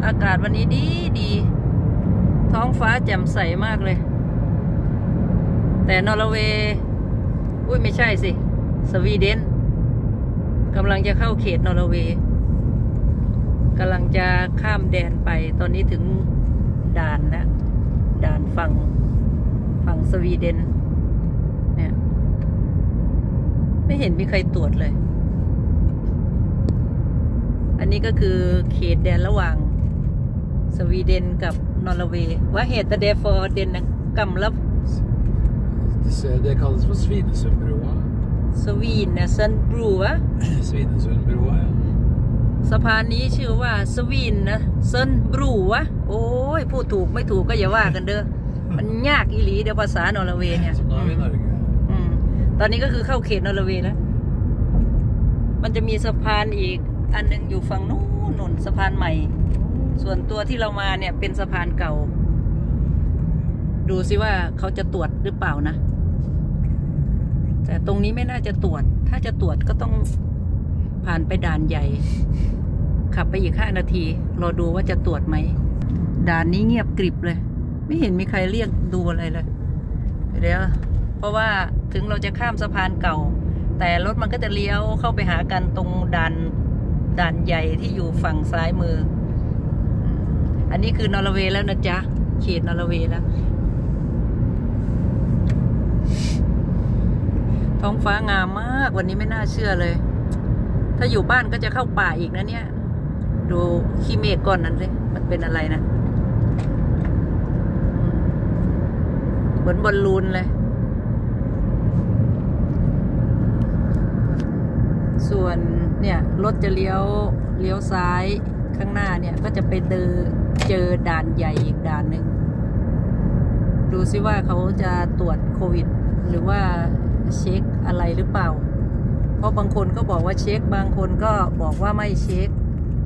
อากาศวันนี้ดีท้องฟ้าแจ่มใสมากเลยแต่นอร์เวย์อุ้ยไม่ใช่สิสวีเดนกำลังจะเข้าเขตนอร์เวย์กำลังจะข้ามแดนไปตอนนี้ถึงด่านแล้วด่านฝั่งสวีเดนเนี่ยไม่เห็นมีใครตรวจเลยอันนี้ก็คือเขตแดนระหว่างสวีเดนกับนอร์เวย์ว่าเหตุแต่เดฟอร์เดนนะกำลับ Det kallas för Svinesundbroa. Svinesundbroa. Svinesundbroa, ja. สะพานนี้ชื่อว่าสวีนนะเซนบรูวะโอ้ยพูดถูกไม่ถูกก็อย่าว่ากันเด้อมันยากอีหลีเดี๋ยวภาษานอร์เวย์เนี่ยตอนนี้ก็คือเข้าเขตนอร์เวย์แล้วมันจะมีสะพานอีกอันนึงอยู่ฝั่งนู้นสะพานใหม่ส่วนตัวที่เรามาเนี่ยเป็นสะพานเก่าดูสิว่าเขาจะตรวจหรือเปล่านะแต่ตรงนี้ไม่น่าจะตรวจถ้าจะตรวจก็ต้องผ่านไปด่านใหญ่ขับไปอีก5 นาทีรอดูว่าจะตรวจไหมด่านนี้เงียบกริบเลยไม่เห็นมีใครเรียกดูอะไรเลยเดี๋ยวเพราะว่าถึงเราจะข้ามสะพานเก่าแต่รถมันก็จะเลี้ยวเข้าไปหากันตรงด่านใหญ่ที่อยู่ฝั่งซ้ายมืออันนี้คือนอร์เวย์แล้วนะจ๊ะเขตนอร์เวย์แล้วท้องฟ้างามมากวันนี้ไม่น่าเชื่อเลยถ้าอยู่บ้านก็จะเข้าป่าอีกนะเนี่ยดูขี้เมฆก้อนนั้นเลยมันเป็นอะไรนะเหมือนบอลลูนเลยส่วนเนี่ยรถจะเลี้ยวซ้ายข้างหน้าเนี่ยก็จะไปเจอด่านใหญ่อีกด่านหนึ่งดูซิว่าเขาจะตรวจโควิดหรือว่าเช็คอะไรหรือเปล่าเพราะบางคนก็บอกว่าเช็คบางคนก็บอกว่าไม่เช็ค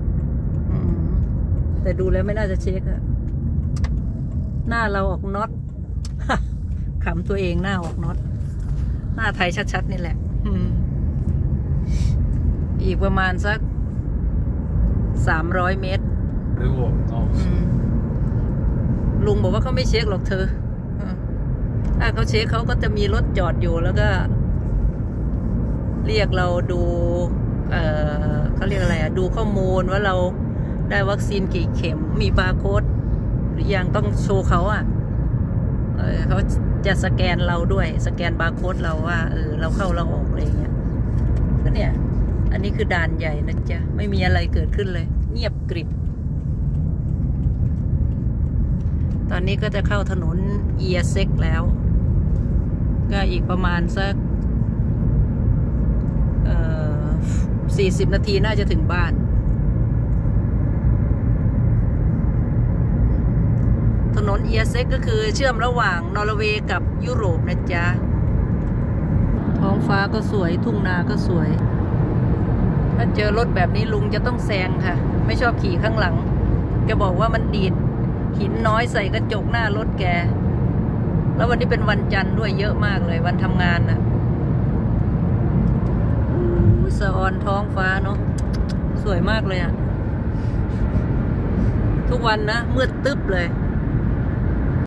แต่ดูแล้วไม่น่าจะเช็คอะหน้าเราออกน็อต ขำตัวเองหน้าออกน็อตหน้าไทยชัดๆนี่แหละอีกประมาณสัก300 เมตรลุงบอกว่าเขาไม่เช็คหรอกเธอถ้าเขาเช็คเขาก็จะมีรถจอดอยู่แล้วก็เรียกเราดูเขาเรียกอะไรดูข้อมูลว่าเราได้วัคซีนกี่เข็มมีบาร์โค้ดหรือยังต้องโชว์เขาเขาจะสแกนเราด้วยสแกนบาร์โค้ดเราว่าเราเข้าเราออกอะไรอย่างเงี้ยก็เนี่ยอันนี้คือด่านใหญ่นะจ๊ะไม่มีอะไรเกิดขึ้นเลยเงียบกริบตอนนี้ก็จะเข้าถนนเอียเซ็กแล้วก็อีกประมาณสัก40 นาทีน่าจะถึงบ้านถนนเอียเซ็กก็คือเชื่อมระหว่างนอร์เวย์กับยุโรปนะจ๊ะท้องฟ้าก็สวยทุ่งนาก็สวยถ้าเจอรถแบบนี้ลุงจะต้องแซงค่ะไม่ชอบขี่ข้างหลังแกบอกว่ามันดีดหินน้อยใส่กระจกหน้ารถแกแล้ววันนี้เป็นวันจันทร์ด้วยเยอะมากเลยวันทำงานน่ะสะออนท้องฟ้าเนาะสวยมากเลยอะทุกวันนะมืดตึ๊บเลย